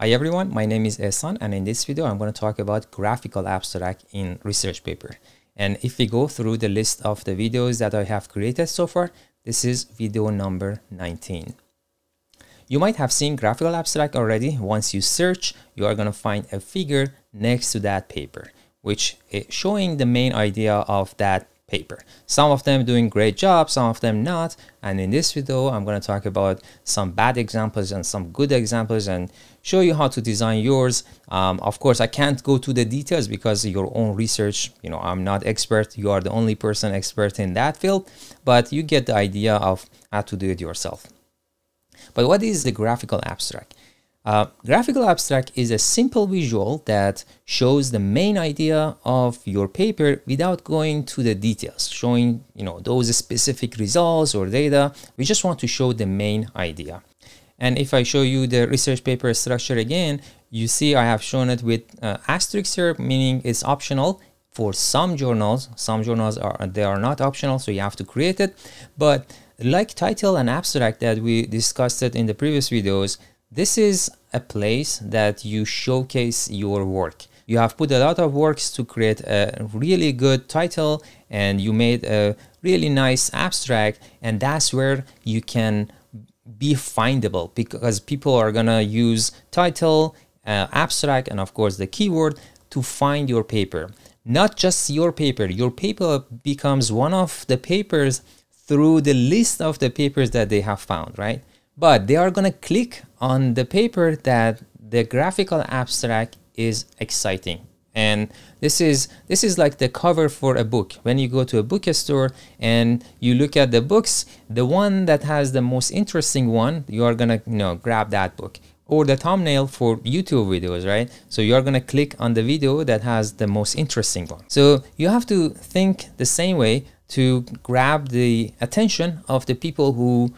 Hi everyone, my name is Ehsan, and in this video I'm going to talk about graphical abstract in research paper. And if we go through the list of the videos that I have created so far, this is video number 19. You might have seen graphical abstract already. Once you search, you are going to find a figure next to that paper, which is showing the main idea of that paper. Some of them doing great job, some of them not. And in this video, I'm going to talk about some bad examples and some good examples and show you how to design yours. Of course, I can't go to the details because your own research, I'm not expert. You are the only person expert in that field, but you get the idea of how to do it yourself. But what is the graphical abstract? Graphical abstract is a simple visual that shows the main idea of your paper without going to the details, showing those specific results or data. We just want to show the main idea. And if I show you the research paper structure again, you see I have shown it with asterisk here, meaning it's optional for some journals. Some journals are not optional, so you have to create it. But like title and abstract that we discussed it in the previous videos, this is a place that you showcase your work. You have put a lot of works to create a really good title, and you made a really nice abstract, and that's where you can be findable, because people are gonna use title, abstract, and of course the keyword to find your paper. Not just your paper becomes one of the papers through the list of the papers that they have found, right? But they are going to click on the paper that the graphical abstract is exciting. And this is like the cover for a book. When you go to a bookstore and you look at the books, the one that has the most interesting one, you are going to grab that book. Or the thumbnail for YouTube videos, right? So you're going to click on the video that has the most interesting one. So you have to think the same way to grab the attention of the people who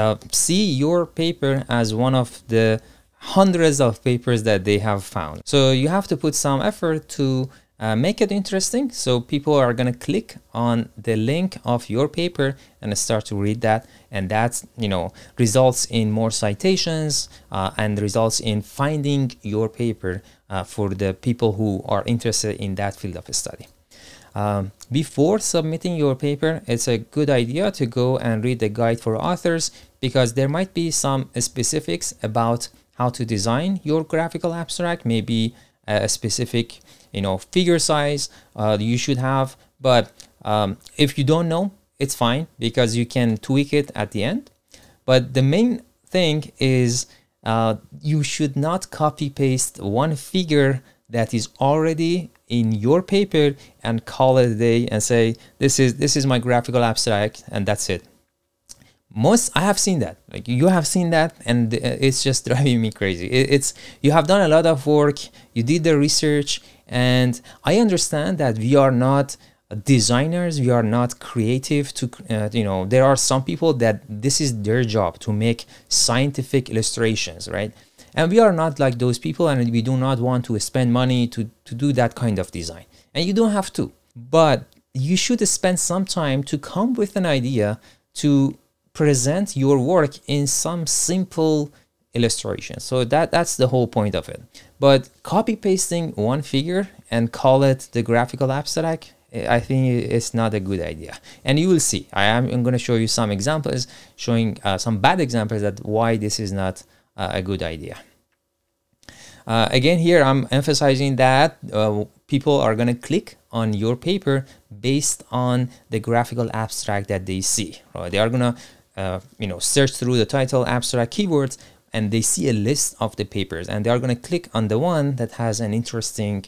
see your paper as one of the hundreds of papers that they have found. So you have to put some effort to make it interesting, so people are going to click on the link of your paper and start to read that, and that results in more citations and results in finding your paper for the people who are interested in that field of study. Before submitting your paper, it's a good idea to go and read the guide for authors, because there might be some specifics about how to design your graphical abstract, maybe a specific figure size you should have. But if you don't know, it's fine, because you can tweak it at the end. But the main thing is you should not copy paste one figure that is already in your paper and call it a day and say this is my graphical abstract and that's it. I have seen that, like you have seen that, and it's just driving me crazy. You have done a lot of work, you did the research, and I understand that we are not designers, we are not creative to there are some people that this is their job to make scientific illustrations, right? And we are not like those people, and we do not want to spend money to do that kind of design. And you don't have to, but you should spend some time to come with an idea to present your work in some simple illustration. So that's the whole point of it. But copy pasting one figure and call it the graphical abstract, I think it's not a good idea. And you will see, I'm going to show you some examples, showing some bad examples that why this is not a good idea. Again, here I'm emphasizing that people are going to click on your paper based on the graphical abstract that they see. Right? They are going to search through the title, abstract, keywords, and they see a list of the papers, and they are going to click on the one that has an interesting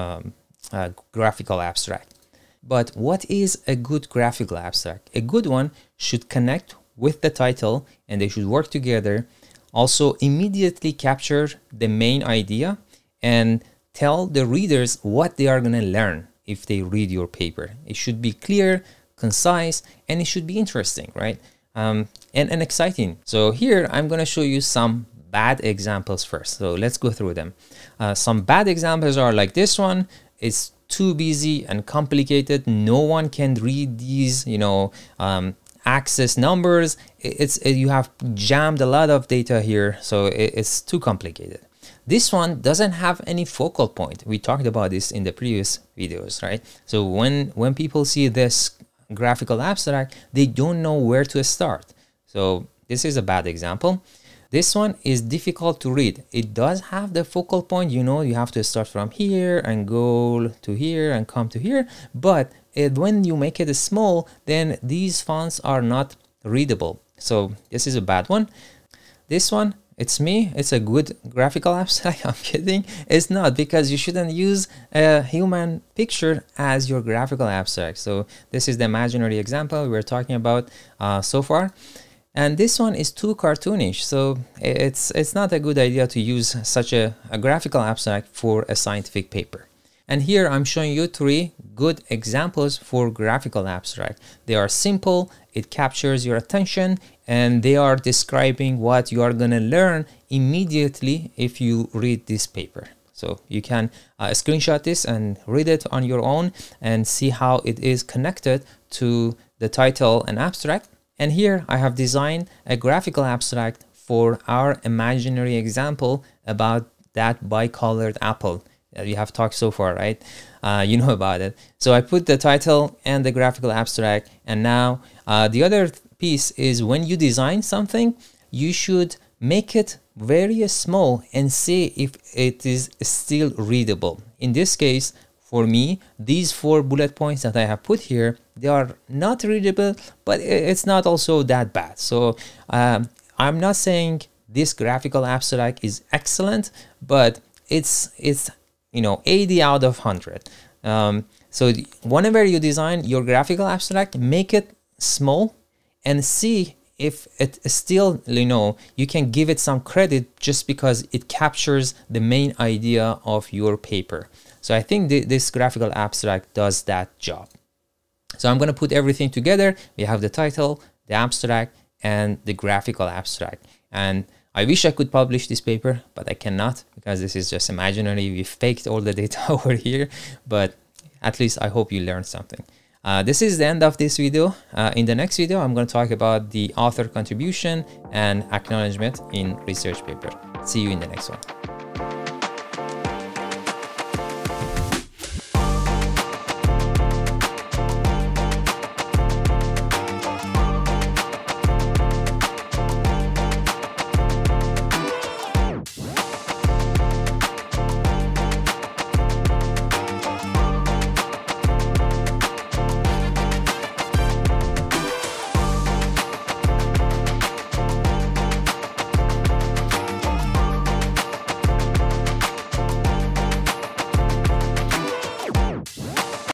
graphical abstract. But what is a good graphical abstract? A good one should connect with the title, and they should work together. Also immediately capture the main idea and tell the readers what they are going to learn if they read your paper. It should be clear, concise, and it should be interesting, right? And exciting. So here I'm going to show you some bad examples first. So let's go through them. Some bad examples are like this one. It's too busy and complicated. No one can read these, access numbers. You have jammed a lot of data here, so it's too complicated. This one doesn't have any focal point. We talked about this in the previous videos, right? So when people see this graphical abstract, they don't know where to start. So this is a bad example. This one is difficult to read. It does have the focal point, you know, you have to start from here and go to here and come to here, but when you make it small, then these fonts are not readable. So this is a bad one. This one, it's me, it's a good graphical abstract. I'm kidding, it's not, because you shouldn't use a human picture as your graphical abstract. So this is the imaginary example we're talking about so far. And this one is too cartoonish, so it's not a good idea to use such a graphical abstract for a scientific paper. And here I'm showing you 3 good examples for graphical abstract. They are simple, it captures your attention, and they are describing what you are going to learn immediately if you read this paper. So you can screenshot this and read it on your own and see how it is connected to the title and abstract. And here I have designed a graphical abstract for our imaginary example about that bicolored apple that we have talked so far, right? You know about it. So I put the title and the graphical abstract, and now the other piece is when you design something, you should make it very small and see if it is still readable. In this case, for me, these 4 bullet points that I have put here, they are not readable, but it's not also that bad. So I'm not saying this graphical abstract is excellent, but it's you know, 80 out of 100. So whenever you design your graphical abstract, make it small and see if it still, you know, you can give it some credit just because it captures the main idea of your paper. So I think this graphical abstract does that job. So I'm going to put everything together. We have the title, the abstract, and the graphical abstract. And I wish I could publish this paper, but I cannot because this is just imaginary. We faked all the data over here, but at least I hope you learned something. This is the end of this video. In the next video, I'm going to talk about the author contribution and acknowledgement in research paper. See you in the next one.